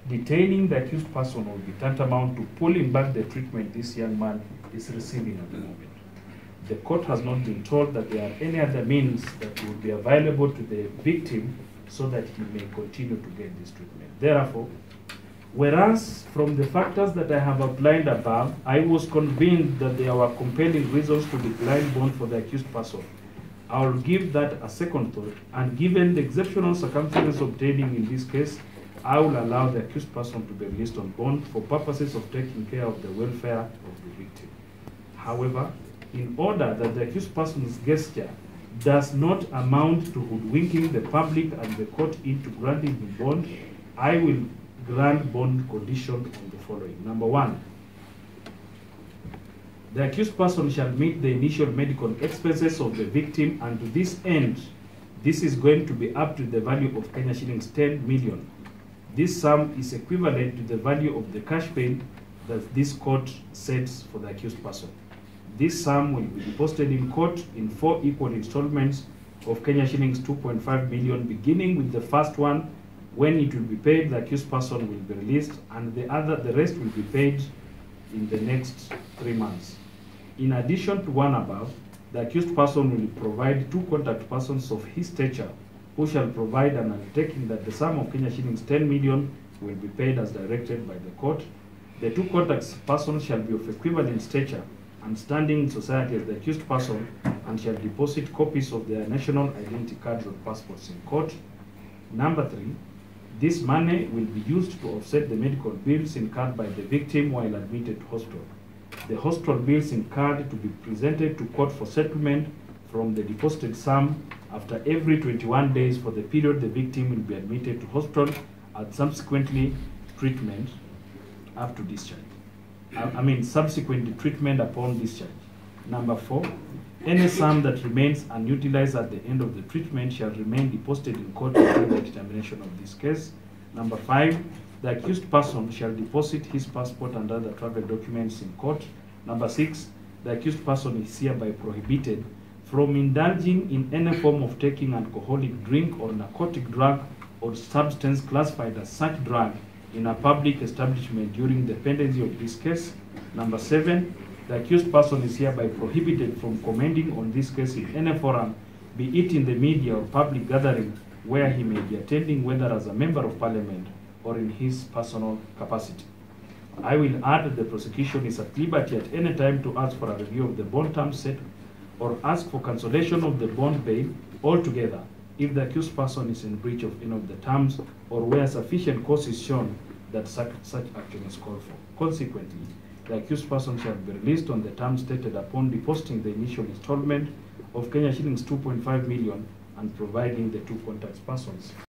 detaining the accused person will be tantamount to pulling back the treatment this young man is receiving at the moment. The court has not been told that there are any other means that will be available to the victim so that he may continue to get this treatment. Therefore, whereas from the factors that I have outlined above, I was convinced that there were compelling reasons to decline bond for the accused person, I will give that a second thought, and given the exceptional circumstances obtaining in this case, I will allow the accused person to be released on bond for purposes of taking care of the welfare of the victim. However, in order that the accused person's gesture does not amount to hoodwinking the public and the court into granting him bond, I will grant bond condition on the following. Number one, the accused person shall meet the initial medical expenses of the victim, and to this end, this is going to be up to the value of Kenya shillings 10 million. This sum is equivalent to the value of the cash bail that this court sets for the accused person. This sum will be deposited in court in 4 equal installments of Kenya shillings 2.5 million, beginning with the first one. When it will be paid, the accused person will be released, and the rest will be paid in the next 3 months. In addition to one above, the accused person will provide 2 contact persons of his stature who shall provide an undertaking that the sum of Kenya shillings 10 million will be paid as directed by the court. The 2 contact persons shall be of equivalent stature and standing in society as the accused person, and shall deposit copies of their national identity cards or passports in court. Number 3, this money will be used to offset the medical bills incurred by the victim while admitted to hospital. The hospital bills incurred to be presented to court for settlement from the deposited sum after every 21 days for the period the victim will be admitted to hospital, and subsequently treatment up to discharge. Subsequent treatment upon discharge. Number 4, any sum that remains unutilized at the end of the treatment shall remain deposited in court until the determination of this case. Number 5, the accused person shall deposit his passport and other travel documents in court. Number 6, the accused person is hereby prohibited from indulging in any form of taking alcoholic drink or narcotic drug or substance classified as such drug in a public establishment during the pendency of this case. Number 7, the accused person is hereby prohibited from commenting on this case in any forum, be it in the media or public gathering where he may be attending, whether as a member of parliament or in his personal capacity. I will add that the prosecution is at liberty at any time to ask for a review of the bond terms set or ask for cancellation of the bond bail altogether if the accused person is in breach of any of the terms or where sufficient cause is shown that such action is called for. Consequently, the accused person shall be released on the terms stated upon depositing the initial installment of Kenya shillings 2.5 million and providing the 2 contact persons